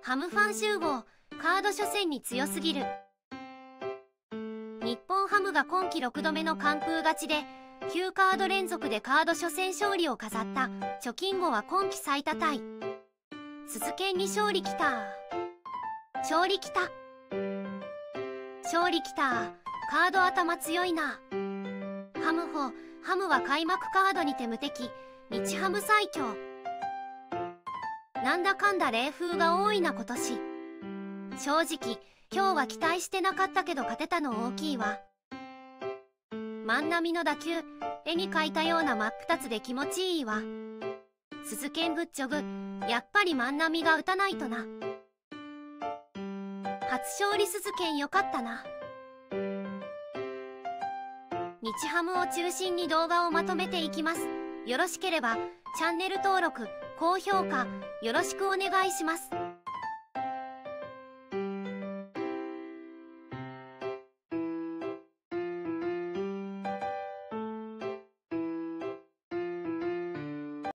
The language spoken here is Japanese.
ハムファン集合、カード初戦に強すぎる。日本ハムが今季6度目の完封勝ちで、9カード連続でカード初戦勝利を飾った。貯金後は今季最多タイ。鈴研に勝利きた。勝利きた。勝利きた。カード頭強いな。ハムは開幕カードにて無敵。日ハム最強。なんだかんだ冷風が多いな今年。正直今日は期待してなかったけど勝てたの大きいわ。万波の打球、絵に描いたような真っ二つで気持ちいいわ。鈴研グッジョブ、やっぱり万波が打たないとな。初勝利鈴研よかったな。日ハムを中心に動画をまとめていきます。よろしければチャンネル登録、高評価よろしくお願いします。